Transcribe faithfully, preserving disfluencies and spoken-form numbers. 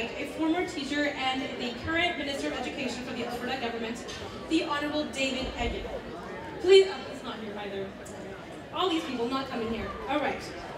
invite a former teacher and the current Minister of Education for the Alberta government, the Honourable David Egan. Please, oh, he's not here either. All these people not coming here. All right.